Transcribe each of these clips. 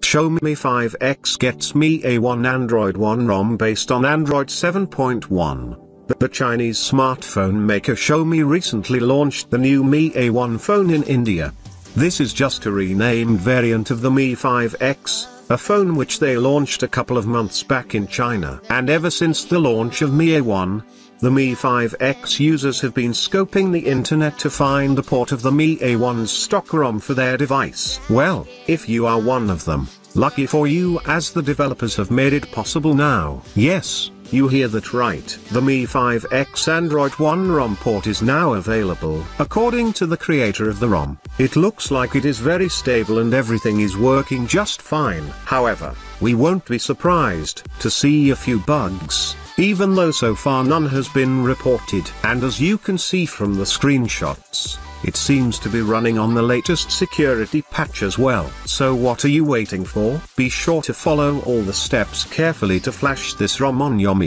Xiaomi 5X gets Mi A1 Android One ROM based on Android 7.1. The Chinese smartphone maker Xiaomi recently launched the new Mi A1 phone in India. This is just a renamed variant of the Mi 5X, a phone which they launched a couple of months back in China. And ever since the launch of Mi A1, the Mi 5X users have been scoping the internet to find the port of the Mi A1's stock ROM for their device. Well, if you are one of them, lucky for you, as the developers have made it possible now. Yes, you hear that right. The Mi 5X Android One ROM port is now available. According to the creator of the ROM, it looks like it is very stable and everything is working just fine. However, we won't be surprised to see a few bugs, even though so far none has been reported. And as you can see from the screenshots, it seems to be running on the latest security patch as well. So what are you waiting for? Be sure to follow all the steps carefully to flash this ROM on your Mi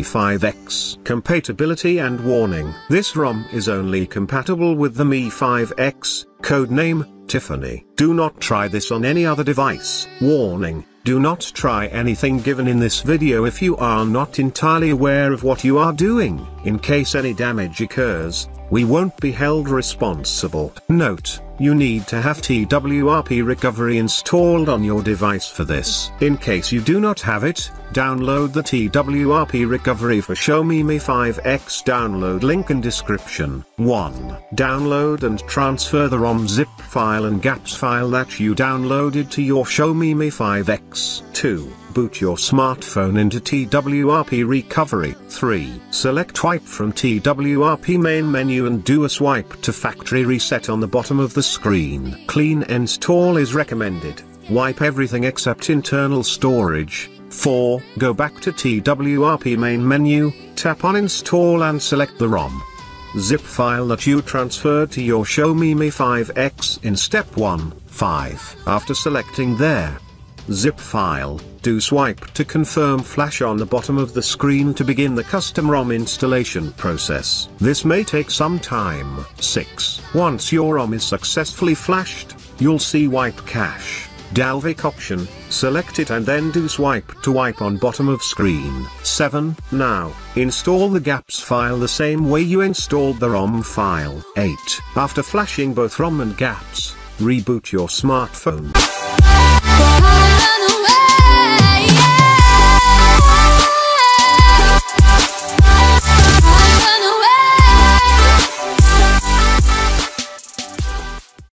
5X. Compatibility and warning: this ROM is only compatible with the Mi 5X, codename Tiffany. Do not try this on any other device. Warning: do not try anything given in this video if you are not entirely aware of what you are doing. In case any damage occurs, we won't be held responsible. Note: you need to have TWRP recovery installed on your device for this. In case you do not have it, download the TWRP recovery for Xiaomi Mi 5X. Download link in description. 1. Download and transfer the ROM zip file and GApps file that you downloaded to your Xiaomi Mi 5X. 2. Boot your smartphone into TWRP recovery. 3. Select wipe from TWRP main menu and do a swipe to factory reset on the bottom of the screen. Clean install is recommended. Wipe everything except internal storage. 4. Go back to TWRP main menu, tap on install and select the ROM zip file that you transferred to your Xiaomi Mi 5X in step 1. 5. After selecting their zip file, do swipe to confirm flash on the bottom of the screen to begin the custom ROM installation process. This may take some time. 6. Once your ROM is successfully flashed, you'll see wipe cache Dalvik option. Select it and then do swipe to wipe on bottom of screen. 7. Now, install the GApps file the same way you installed the ROM file. 8. After flashing both ROM and GApps, reboot your smartphone.